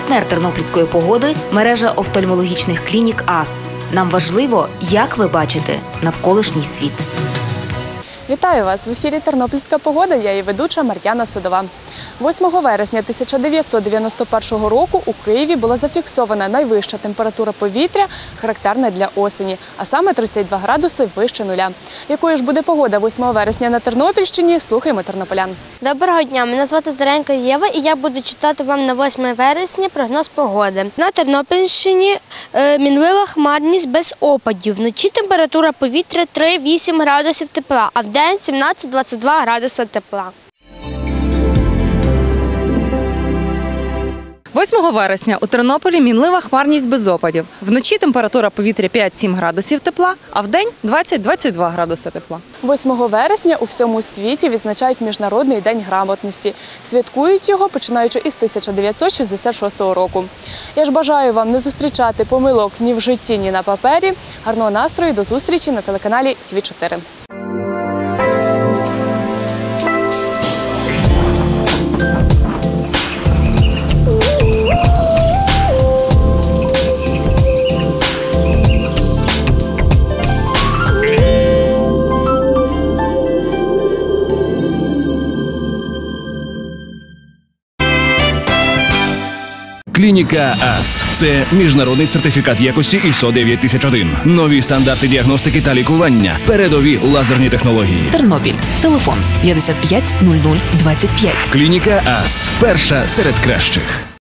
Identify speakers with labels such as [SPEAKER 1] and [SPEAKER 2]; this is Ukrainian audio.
[SPEAKER 1] Партнер тернопільської погоди – мережа офтальмологічних клінік АС. Нам важливо, як ви бачите навколишній світ.
[SPEAKER 2] Вітаю вас! В ефірі «Тернопільська погода», я її ведуча Мар'яна Судова. 8 вересня 1991 року у Києві була зафіксована найвища температура повітря, характерна для осені, а саме 32 градуси вище нуля. Якою ж буде погода 8 вересня на Тернопільщині? Слухаємо тернополян.
[SPEAKER 3] Доброго дня, мене звати Здаренко Єва і я буду читати вам на 8 вересня прогноз погоди. На Тернопільщині мінлива хмарність без опадів. Вночі температура повітря 3-8 градусів тепла, а вдень 17-22 градуси тепла.
[SPEAKER 4] 8 вересня у Тернополі мінлива хмарність без опадів. Вночі температура повітря 5-7 градусів тепла, а вдень 20-22 градуси тепла.
[SPEAKER 2] 8 вересня у всьому світі відзначають Міжнародний день грамотності. Святкують його, починаючи із 1966 року. Я ж бажаю вам не зустрічати помилок ні в житті, ні на папері. Гарного настрою, до зустрічі на телеканалі ТВ4.
[SPEAKER 5] Клініка АС – це міжнародний сертифікат якості ISO 9001. Нові стандарти діагностики та лікування. Передові лазерні технології.
[SPEAKER 1] Тернопіль. Телефон 55 00 25.
[SPEAKER 5] Клініка АС – перша серед кращих.